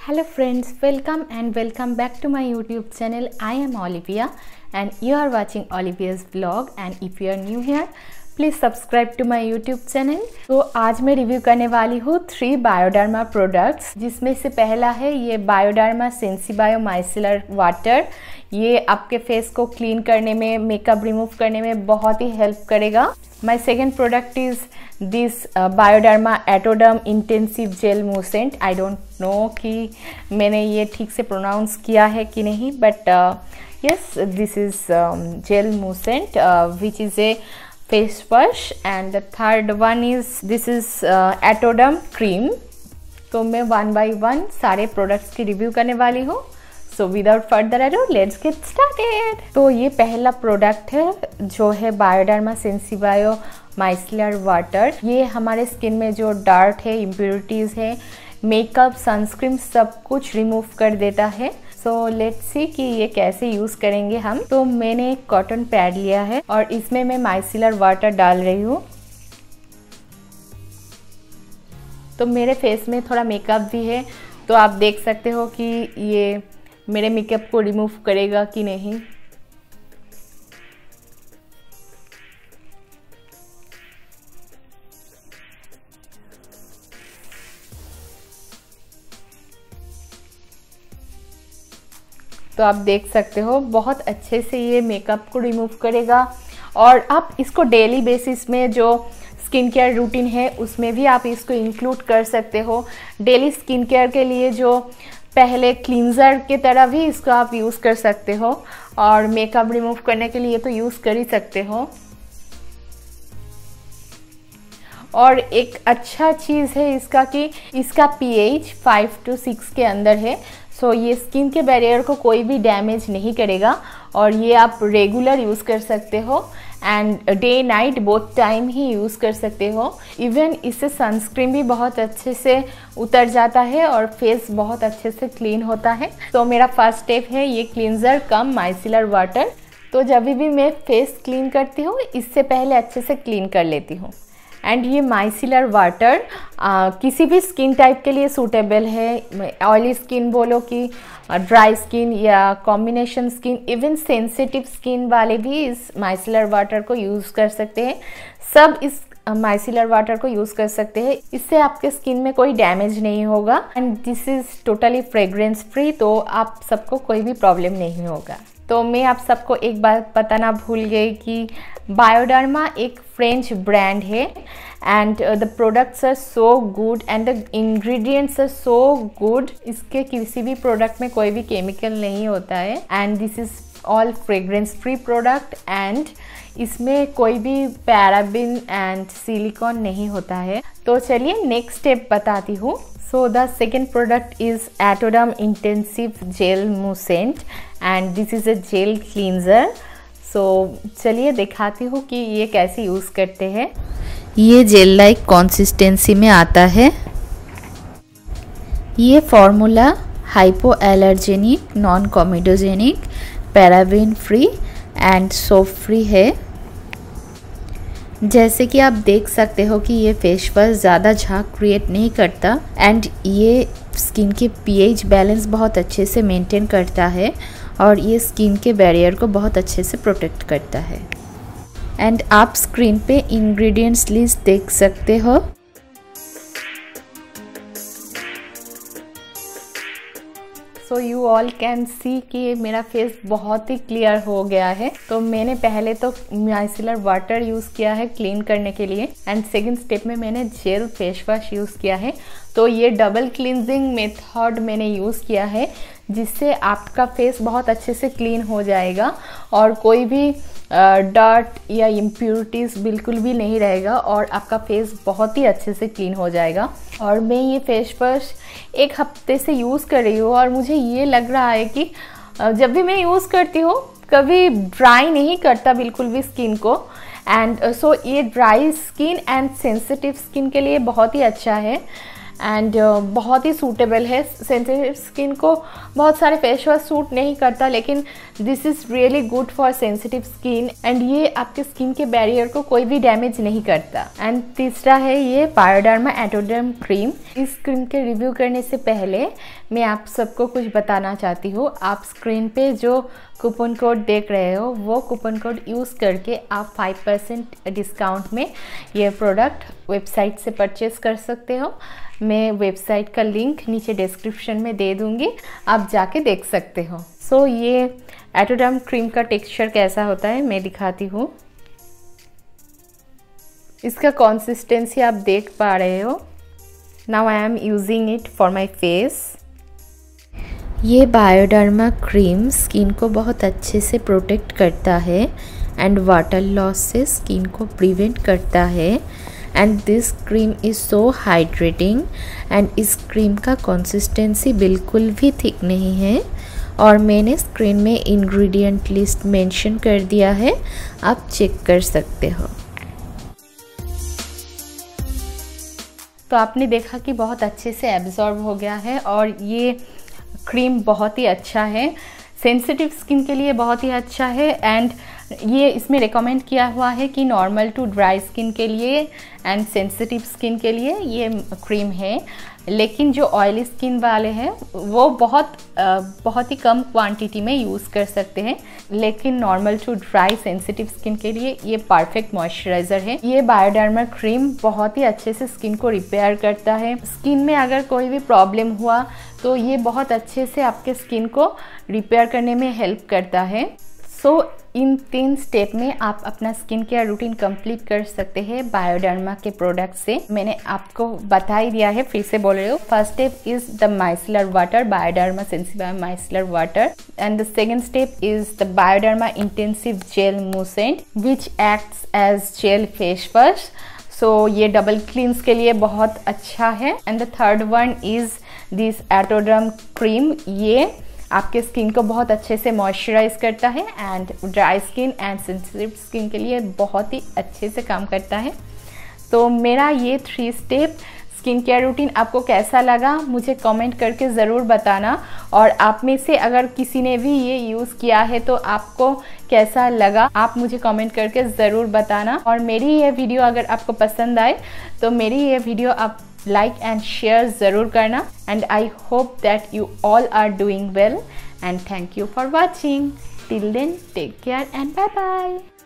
Hello friends, welcome back to my YouTube channel. I am Olivia and you are watching Olivia's vlog, and if you are new here please subscribe to my YouTube channel. तो आज मैं review करने वाली हूँ 3 Bioderma products, जिसमें से पहला है ये बायोडर्मा सेंसीबायो माइसेलर वाटर। ये आपके फेस को क्लीन करने में, मेकअप रिमूव करने में बहुत ही हेल्प करेगा। My second product is this Bioderma Atoderm intensive gel moussant. I don't know कि मैंने ये ठीक से प्रोनाउंस किया है कि नहीं, but yes, this is gel moussant which is a face wash, and the third one is this is Atoderm cream. तो मैं 1 by 1 सारे प्रोडक्ट्स की रिव्यू करने वाली हूँ। So without further ado let's get started. तो ये पहला प्रोडक्ट है जो है बायोडर्मा सेंसीबायो माइसेलर वाटर। ये हमारे स्किन में जो डार्ट है, इम्प्योरिटीज है, मेकअप, सनस्क्रीन सब कुछ रिमूव कर देता है। सो लेट्स सी कि ये कैसे यूज करेंगे हम। तो मैंने एक कॉटन पैड लिया है और इसमें मैं माइसेलर वाटर डाल रही हूँ। तो मेरे फेस में थोड़ा मेकअप भी है, तो आप देख सकते हो कि ये मेरे मेकअप को रिमूव करेगा कि नहीं। तो आप देख सकते हो बहुत अच्छे से ये मेकअप को रिमूव करेगा। और आप इसको डेली बेसिस में जो स्किन केयर रूटीन है उसमें भी आप इसको इंक्लूड कर सकते हो। डेली स्किन केयर के लिए जो पहले क्लींजर के तरह भी इसको आप यूज़ कर सकते हो, और मेकअप रिमूव करने के लिए तो यूज़ कर ही सकते हो। और एक अच्छा चीज़ है इसका कि इसका pH 5 to 6 के अंदर है। सो ये स्किन के बैरियर को कोई भी डैमेज नहीं करेगा, और ये आप रेगुलर यूज़ कर सकते हो and day night both time ही यूज़ कर सकते हो। इवन इससे सनस्क्रीन भी बहुत अच्छे से उतर जाता है और फेस बहुत अच्छे से क्लीन होता है। तो मेरा फर्स्ट स्टेप है ये क्लींजर कम माइसेलर वाटर। तो जब भी मैं फेस क्लीन करती हूँ इससे पहले अच्छे से क्लीन कर लेती हूँ। एंड ये माइसेलर वाटर किसी भी स्किन टाइप के लिए सूटेबल है। ऑयली स्किन बोलो कि ड्राई स्किन या combination skin, even sensitive skin वाले भी इस माइसेलर वाटर को यूज़ कर सकते हैं। सब इस माइसेलर वाटर को यूज़ कर सकते हैं। इससे आपके स्किन में कोई डैमेज नहीं होगा and this is totally fragrance free, तो आप सबको कोई भी प्रॉब्लम नहीं होगा। तो मैं आप सबको एक बात बताना भूल गई कि बायोडर्मा एक फ्रेंच ब्रांड है and the products are so good and the ingredients are so good. इसके किसी भी प्रोडक्ट में कोई भी केमिकल नहीं होता है and this is all fragrance free product, and इसमें कोई भी पैराबिन एंड सिलिकॉन नहीं होता है। तो चलिए नेक्स्ट स्टेप बताती हूँ। So the second product is Atoderm Intensive Gel Moussent and this is a gel cleanser. So चलिए दिखाती हूँ कि ये कैसे यूज़ करते हैं। ये जेल लाइक कंसिस्टेंसी में आता है। ये formula hypoallergenic, non comedogenic, paraben free and soap free है। जैसे कि आप देख सकते हो कि ये फेस वॉश ज़्यादा झाग क्रिएट नहीं करता एंड ये स्किन के pH बैलेंस बहुत अच्छे से मेंटेन करता है, और ये स्किन के बैरियर को बहुत अच्छे से प्रोटेक्ट करता है। एंड आप स्क्रीन पे इंग्रेडिएंट्स लिस्ट देख सकते हो। So you all can see कि मेरा फेस बहुत ही क्लियर हो गया है। तो मैंने पहले तो माइसेलर वाटर यूज़ किया है क्लीन करने के लिए, एंड सेकंड स्टेप में मैंने जेल फेस वॉश यूज़ किया है। तो ये डबल क्लींजिंग मेथड मैंने यूज़ किया है, जिससे आपका फेस बहुत अच्छे से क्लीन हो जाएगा और कोई भी डर्ट या इम्प्योरिटीज़ बिल्कुल भी नहीं रहेगा और आपका फेस बहुत ही अच्छे से क्लीन हो जाएगा। और मैं ये फेस वॉश 1 हफ्ते से यूज़ कर रही हूँ और मुझे ये लग रहा है कि जब भी मैं यूज़ करती हूँ कभी ड्राई नहीं करता बिल्कुल भी स्किन को। एंड सो ये dry skin and sensitive skin के लिए बहुत ही अच्छा है। एंड बहुत ही सूटेबल है। सेंसिटिव स्किन को बहुत सारे फेस वॉश सूट नहीं करता, लेकिन this is really good for sensitive skin and ये आपके स्किन के बैरियर को कोई भी डैमेज नहीं करता। एंड तीसरा है ये बायोडर्मा एटोडर्म क्रीम। इस क्रीम के रिव्यू करने से पहले मैं आप सबको कुछ बताना चाहती हूँ। आप स्क्रीन पे जो कूपन कोड देख रहे हो वो कूपन कोड यूज़ करके आप 5% डिस्काउंट में ये प्रोडक्ट वेबसाइट से परचेज़ कर सकते हो। मैं वेबसाइट का लिंक नीचे डिस्क्रिप्शन में दे दूँगी, आप जाके देख सकते हो। सो ये एटोडर्म क्रीम का टेक्सचर कैसा होता है मैं दिखाती हूँ। इसका कंसिस्टेंसी आप देख पा रहे हो। Now I am using it for my face. ये बायोडर्मा क्रीम स्किन को बहुत अच्छे से प्रोटेक्ट करता है एंड वाटर लॉस से स्किन को प्रिवेंट करता है and this cream is so hydrating and इस क्रीम का कंसिस्टेंसी बिल्कुल भी थिक नहीं है और मैंने स्क्रीन में इंग्रेडिएंट लिस्ट मेंशन कर दिया है, आप चेक कर सकते हो। तो आपने देखा कि बहुत अच्छे से एब्जॉर्ब हो गया है और ये क्रीम बहुत ही अच्छा है, सेंसिटिव स्किन के लिए बहुत ही अच्छा है एंड ये इसमें रिकमेंड किया हुआ है कि नॉर्मल टू ड्राई स्किन के लिए एंड सेंसिटिव स्किन के लिए ये क्रीम है। लेकिन जो ऑयली स्किन वाले हैं वो बहुत ही कम क्वांटिटी में यूज़ कर सकते हैं, लेकिन normal to dry sensitive skin के लिए ये परफेक्ट मॉइस्चराइज़र है। ये बायोडर्मा क्रीम बहुत ही अच्छे से स्किन को रिपेयर करता है। स्किन में अगर कोई भी प्रॉब्लम हुआ तो ये बहुत अच्छे से आपके स्किन को रिपेयर करने में हेल्प करता है। सो इन 3 स्टेप में आप अपना स्किन केयर रूटीन कंप्लीट कर सकते हैं बायोडर्मा के प्रोडक्ट से। मैंने आपको बता ही दिया है, फिर से बोल रही हूँ। First step is the micellar water, Bioderma Sensibiome micellar water, and the second step is the Bioderma intensive gel moussant which acts as gel face wash. So ये डबल क्लींस के लिए बहुत अच्छा है। And the third one is this Atoderm cream, ये आपके skin को बहुत अच्छे से मॉइस्चराइज करता है and dry skin and sensitive skin के लिए बहुत ही अच्छे से काम करता है। तो मेरा ये 3 स्टेप स्किन केयर रूटीन आपको कैसा लगा मुझे कमेंट करके ज़रूर बताना, और आप में से अगर किसी ने भी ये यूज़ किया है तो आपको कैसा लगा आप मुझे कमेंट करके ज़रूर बताना। और मेरी ये वीडियो अगर आपको पसंद आए तो मेरी ये वीडियो आप like and share ज़रूर करना, and I hope that you all are doing well and thank you for watching. Till then, take care and bye bye.